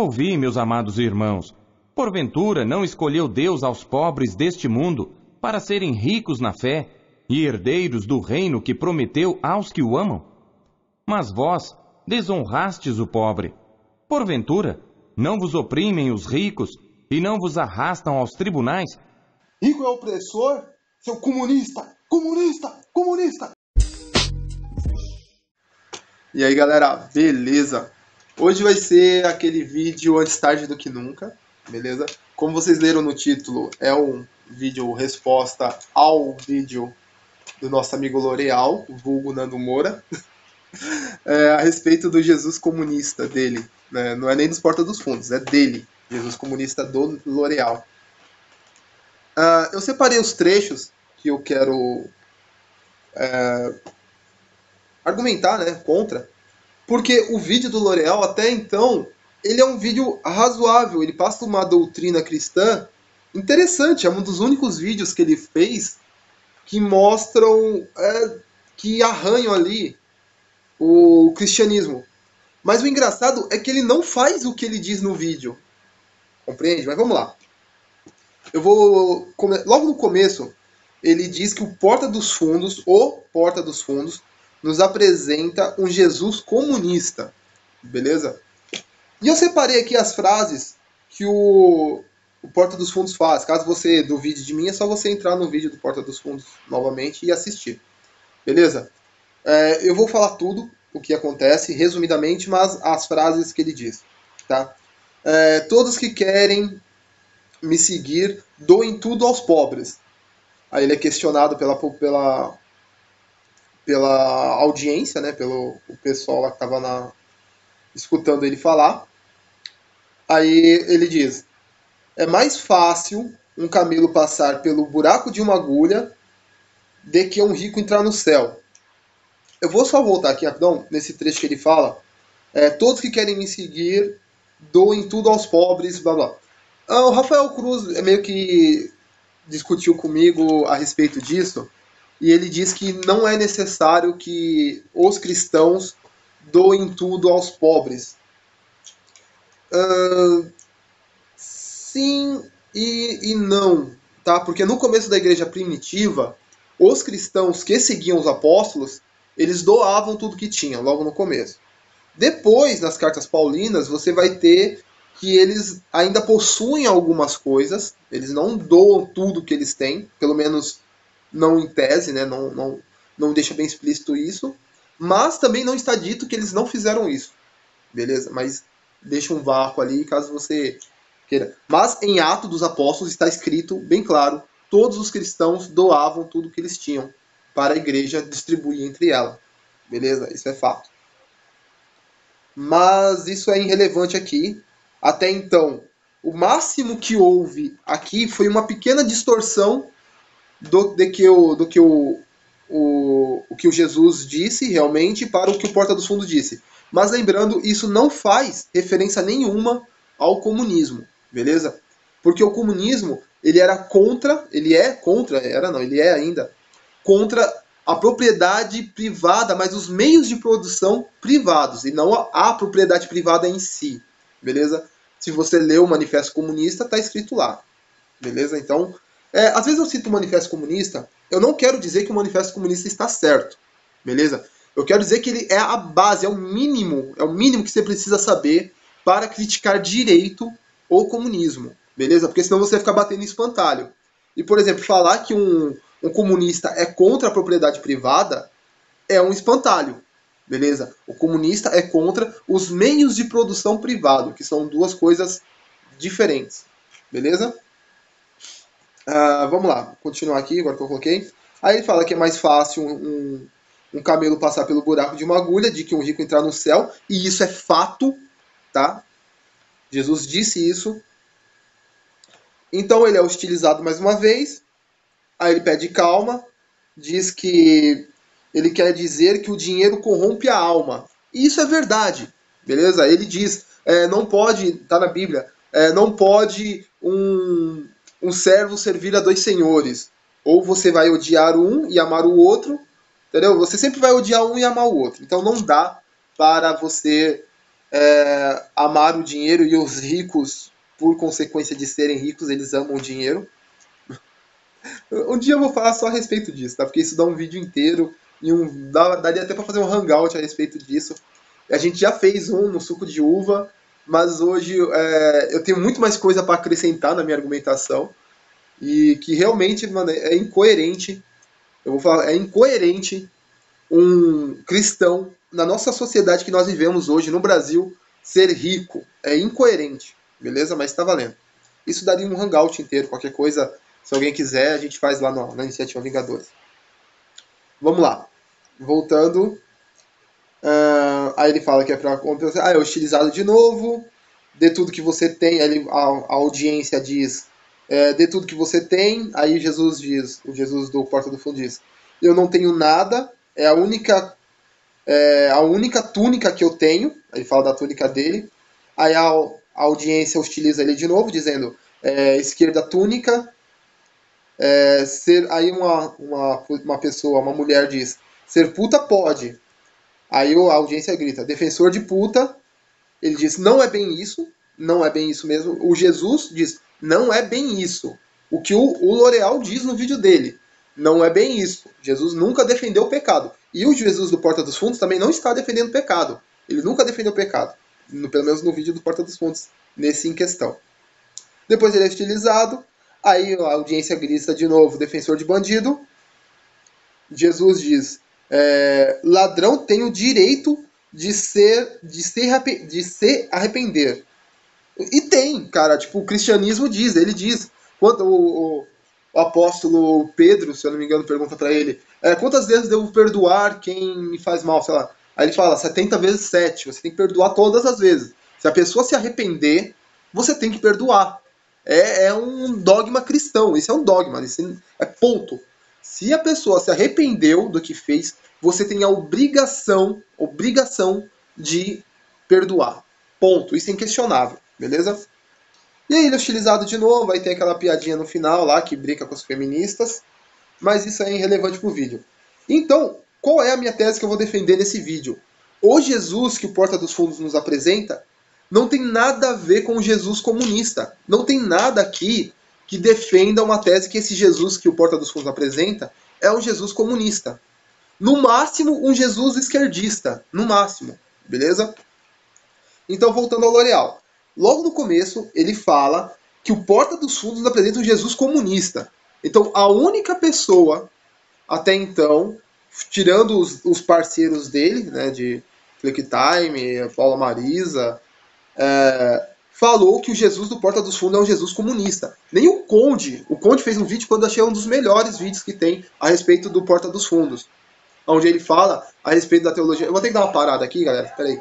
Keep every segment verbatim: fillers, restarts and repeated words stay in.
Ouvi, meus amados irmãos, porventura não escolheu Deus aos pobres deste mundo para serem ricos na fé e herdeiros do reino que prometeu aos que o amam? Mas vós desonrastes o pobre. Porventura, não vos oprimem os ricos e não vos arrastam aos tribunais? Rico é opressor? Seu comunista! Comunista! Comunista! E aí, galera, beleza? Hoje vai ser aquele vídeo antes tarde do que nunca, beleza? Como vocês leram no título, é um vídeo resposta ao vídeo do nosso amigo L'Oreal, vulgo Nando Moura, é, a respeito do Jesus comunista dele, né? Não é nem dos Porta dos Fundos, é dele, Jesus comunista do L'Oreal. Uh, eu separei os trechos que eu quero é, argumentar, né, contra, porque o vídeo do L'Oreal, até então, ele é um vídeo razoável, ele passa uma doutrina cristã interessante, é um dos únicos vídeos que ele fez que mostram, é, que arranham ali o cristianismo. Mas o engraçado é que ele não faz o que ele diz no vídeo, compreende? Mas vamos lá. Eu vou, logo no começo, ele diz que o Porta dos Fundos, o Porta dos Fundos, nos apresenta um Jesus comunista, beleza? E eu separei aqui as frases que o, o Porta dos Fundos faz. Caso você duvide de mim, é só você entrar no vídeo do Porta dos Fundos novamente e assistir, beleza? É, eu vou falar tudo o que acontece, resumidamente, mas as frases que ele diz, tá? É, todos que querem me seguir, doem tudo aos pobres. Aí ele é questionado pela, pela, pela audiência, né, pelo o pessoal lá que estava escutando ele falar. Aí ele diz, é mais fácil um camelo passar pelo buraco de uma agulha do que um rico entrar no céu. Eu vou só voltar aqui rapidão, nesse trecho que ele fala, é, todos que querem me seguir, doem tudo aos pobres, blá blá. Ah, o Rafael Cruz meio que discutiu comigo a respeito disso, e ele diz que não é necessário que os cristãos doem tudo aos pobres. Uh, sim e, e não, tá? Porque no começo da igreja primitiva, os cristãos que seguiam os apóstolos, eles doavam tudo que tinham, logo no começo. Depois, nas cartas paulinas, você vai ter que eles ainda possuem algumas coisas, eles não doam tudo que eles têm, pelo menos não em tese, né? não, não, não deixa bem explícito isso, mas também não está dito que eles não fizeram isso, beleza? Mas deixa um vácuo ali, caso você queira. Mas em Atos dos Apóstolos está escrito bem claro, todos os cristãos doavam tudo que eles tinham para a igreja distribuir entre ela, beleza? Isso é fato. Mas isso é irrelevante aqui. Até então, o máximo que houve aqui foi uma pequena distorção do, de que, o, do que o, o, o que o Jesus disse realmente para o que o Porta dos Fundos disse. Mas lembrando, isso não faz referência nenhuma ao comunismo, beleza? Porque o comunismo, ele era contra, ele é contra, era não, ele é ainda contra a propriedade privada, mas os meios de produção privados, e não a, a propriedade privada em si, beleza? Se você lê o Manifesto Comunista, está escrito lá, beleza? Então, é, às vezes eu cito o Manifesto Comunista, eu não quero dizer que o Manifesto Comunista está certo, beleza? Eu quero dizer que ele é a base, é o mínimo, é o mínimo que você precisa saber para criticar direito o comunismo, beleza? Porque senão você vai ficar batendo em espantalho. E, por exemplo, falar que um, um comunista é contra a propriedade privada é um espantalho, beleza? O comunista é contra os meios de produção privado, que são duas coisas diferentes, beleza? Uh, vamos lá, continuar aqui, agora que eu coloquei. Aí ele fala que é mais fácil um, um camelo passar pelo buraco de uma agulha de que um rico entrar no céu, e isso é fato, tá? Jesus disse isso. Então ele é hostilizado mais uma vez. Aí ele pede calma, diz que ele quer dizer que o dinheiro corrompe a alma. E isso é verdade, beleza? Ele diz, é, não pode, tá na Bíblia, é, não pode um, um servo servir a dois senhores. Ou você vai odiar um e amar o outro, entendeu? Você sempre vai odiar um e amar o outro. Então não dá para você é, amar o dinheiro e os ricos, por consequência de serem ricos, eles amam o dinheiro. Um dia eu vou falar só a respeito disso, tá? Porque isso dá um vídeo inteiro e um, dá, daria até para fazer um hangout a respeito disso. A gente já fez um no suco de uva, mas hoje é, eu tenho muito mais coisa para acrescentar na minha argumentação e que realmente, mano, é incoerente. Eu vou falar, é incoerente um cristão na nossa sociedade que nós vivemos hoje no Brasil ser rico. É incoerente, beleza? Mas está valendo. Isso daria um hangout inteiro, qualquer coisa, se alguém quiser, a gente faz lá no, na Iniciativa Vingadores. Vamos lá. Voltando. Uh, aí ele fala que é para ah, é hostilizado de novo. Dê tudo que você tem. Aí a, a audiência diz: é, dê tudo que você tem. Aí Jesus diz, o Jesus do Porta do Fundo diz: eu não tenho nada. É a única, é, a única túnica que eu tenho. Ele fala da túnica dele. Aí a, a audiência hostiliza ele de novo, dizendo: é, esquerda túnica. É, ser, aí uma, uma, uma pessoa, uma mulher diz: ser puta pode. Aí a audiência grita: defensor de puta. Ele diz: não é bem isso, não é bem isso mesmo. O Jesus diz: não é bem isso. O que o, o L'Oreal diz no vídeo dele: não é bem isso. Jesus nunca defendeu o pecado. E o Jesus do Porta dos Fundos também não está defendendo o pecado. Ele nunca defendeu o pecado. No, pelo menos no vídeo do Porta dos Fundos, nesse em questão. Depois ele é estilizado. Aí a audiência grita de novo: defensor de bandido. Jesus diz: é, ladrão tem o direito de ser, de ser, de se arrepender. E tem, cara, tipo, o cristianismo diz, ele diz. Quando o, o, o apóstolo Pedro, se eu não me engano, pergunta para ele: é, quantas vezes devo perdoar quem me faz mal, sei lá. Aí ele fala: setenta vezes sete, você tem que perdoar todas as vezes. Se a pessoa se arrepender, você tem que perdoar. É, é um dogma cristão, isso é um dogma, isso é ponto. Se a pessoa se arrependeu do que fez, você tem a obrigação, obrigação de perdoar. Ponto. Isso é inquestionável, beleza? E aí ele é hostilizado de novo, aí tem aquela piadinha no final lá que brinca com os feministas, mas isso é irrelevante pro vídeo. Então, qual é a minha tese que eu vou defender nesse vídeo? O Jesus que o Porta dos Fundos nos apresenta não tem nada a ver com o Jesus comunista. Não tem nada aqui que defenda uma tese que esse Jesus que o Porta dos Fundos apresenta é um Jesus comunista. No máximo, um Jesus esquerdista. No máximo. Beleza? Então, voltando ao L'Oreal. Logo no começo, ele fala que o Porta dos Fundos apresenta um Jesus comunista. Então, a única pessoa, até então, tirando os, os parceiros dele, né, de ClickTime, Paula Marisa, é, falou que o Jesus do Porta dos Fundos é um Jesus comunista. Nem o Conde. O Conde fez um vídeo quando eu achei um dos melhores vídeos que tem a respeito do Porta dos Fundos. Onde ele fala a respeito da teologia. Eu vou ter que dar uma parada aqui, galera. Peraí.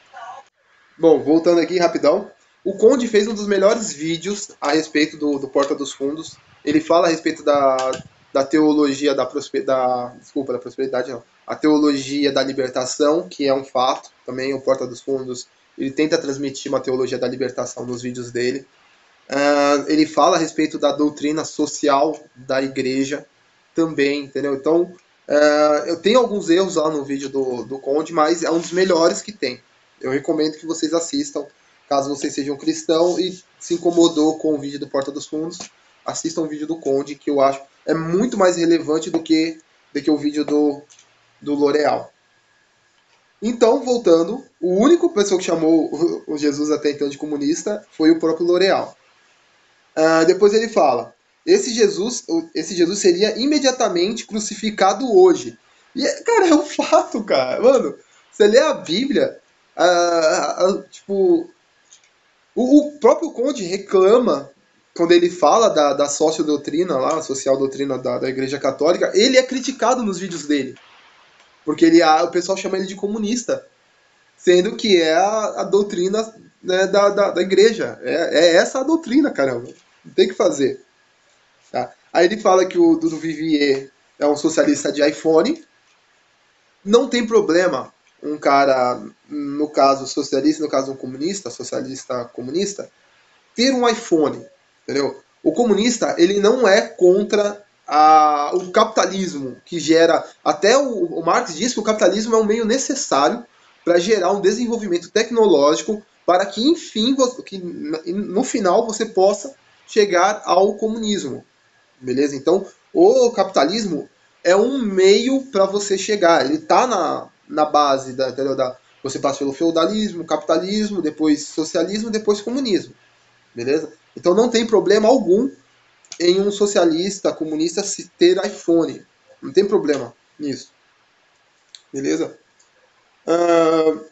Bom, voltando aqui rapidão. O Conde fez um dos melhores vídeos a respeito do, do Porta dos Fundos. Ele fala a respeito da, da teologia da prosperidade. Desculpa, da prosperidade não. A teologia da libertação, que é um fato. Também o Porta dos Fundos, ele tenta transmitir uma teologia da libertação nos vídeos dele. Uh, ele fala a respeito da doutrina social da igreja também, entendeu? Então, uh, eu tenho alguns erros lá no vídeo do, do Conde, mas é um dos melhores que tem. Eu recomendo que vocês assistam, caso vocês sejam cristão e se incomodou com o vídeo do Porta dos Fundos, assistam o vídeo do Conde, que eu acho é muito mais relevante do que, do que o vídeo do, do L'Oreal. Então, voltando, o único pessoa que chamou o Jesus até então de comunista foi o próprio L'Oreal. Uh, depois ele fala: esse Jesus, esse Jesus seria imediatamente crucificado hoje. E, cara, é um fato, cara. Mano, você lê a Bíblia, uh, uh, tipo, o, o próprio Conde reclama, quando ele fala da, da sociodoutrina lá, a social doutrina da, da Igreja Católica, ele é criticado nos vídeos dele. Porque ele, o pessoal chama ele de comunista, sendo que é a, a doutrina, né, da, da, da igreja. É, é essa a doutrina, caramba. Não tem o que fazer. Tá? Aí ele fala que o Dudu Vivier é um socialista de iPhone. Não tem problema um cara, no caso socialista, no caso um comunista, socialista comunista, ter um iPhone. Entendeu? O comunista, ele não é contra a, o capitalismo, que gera... Até o, o Marx diz que o capitalismo é um meio necessário para gerar um desenvolvimento tecnológico para que, enfim, que no final você possa chegar ao comunismo. Beleza? Então, o capitalismo é um meio para você chegar. Ele está na, na base da, da. Você passa pelo feudalismo, capitalismo, depois socialismo, depois comunismo. Beleza? Então não tem problema algum em um socialista, comunista, se ter iPhone. Não tem problema nisso. Beleza? Uh,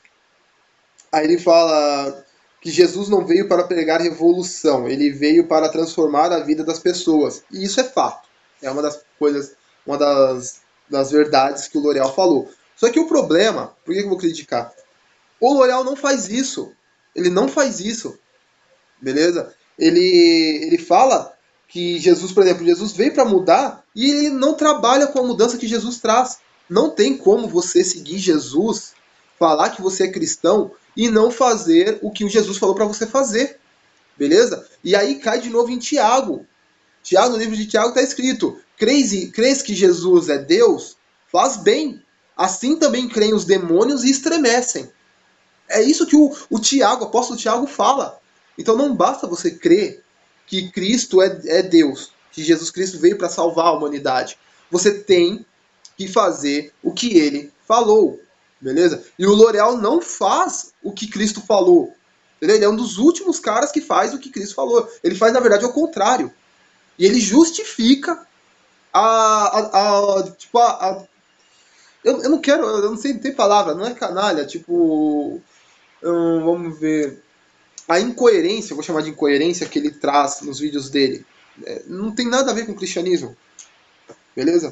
aí ele fala que Jesus não veio para pregar revolução, ele veio para transformar a vida das pessoas. E isso é fato. É uma das coisas, uma das, das verdades que o L'Oréal falou. Só que o problema, por que eu vou criticar? O L'Oréal não faz isso. Ele não faz isso. Beleza? Ele, ele fala que Jesus, por exemplo, Jesus veio para mudar e ele não trabalha com a mudança que Jesus traz. Não tem como você seguir Jesus, falar que você é cristão e não fazer o que o Jesus falou para você fazer. Beleza? E aí cai de novo em Tiago. Tiago, no livro de Tiago está escrito: crês, crês que Jesus é Deus? Faz bem. Assim também creem os demônios e estremecem. É isso que o, o Tiago, o apóstolo Tiago fala. Então não basta você crer que Cristo é, é Deus, que Jesus Cristo veio para salvar a humanidade. Você tem que fazer o que ele falou, beleza? E o L'Oréal não faz o que Cristo falou. Entendeu? Ele é um dos últimos caras que faz o que Cristo falou. Ele faz, na verdade, ao contrário. E ele justifica a... a, a tipo, a, a eu, eu não quero, eu não sei, não tem palavra, não é canalha, tipo... Hum, vamos ver... A incoerência, eu vou chamar de incoerência, que ele traz nos vídeos dele, é, não tem nada a ver com o cristianismo. Beleza?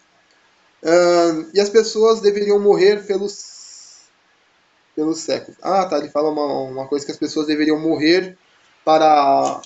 Uh, e as pessoas deveriam morrer pelos, pelos séculos. Ah, tá, ele fala uma, uma coisa que as pessoas deveriam morrer para,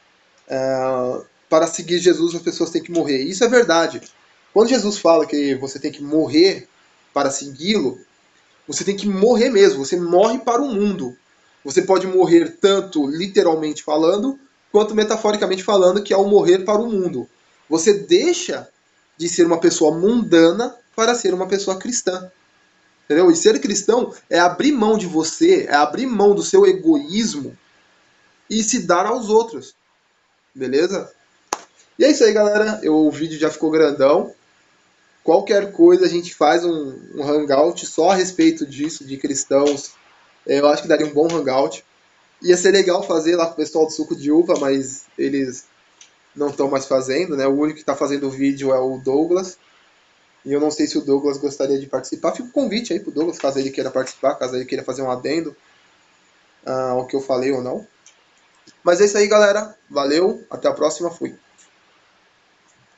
uh, para seguir Jesus, as pessoas têm que morrer. Isso é verdade. Quando Jesus fala que você tem que morrer para segui-lo, você tem que morrer mesmo, você morre para o mundo. Você pode morrer tanto literalmente falando, quanto metaforicamente falando, que é o morrer para o mundo. Você deixa de ser uma pessoa mundana para ser uma pessoa cristã. Entendeu? E ser cristão é abrir mão de você, é abrir mão do seu egoísmo e se dar aos outros. Beleza? E é isso aí, galera. Eu, o vídeo já ficou grandão. Qualquer coisa a gente faz um, um hangout só a respeito disso, de cristãos. Eu acho que daria um bom hangout. Ia ser legal fazer lá com o pessoal do suco de uva, mas eles não estão mais fazendo, né? O único que está fazendo o vídeo é o Douglas. E eu não sei se o Douglas gostaria de participar. Fica o convite aí pro Douglas, caso ele queira participar, caso ele queira fazer um adendo uh, ao que eu falei ou não. Mas é isso aí, galera. Valeu, até a próxima, fui.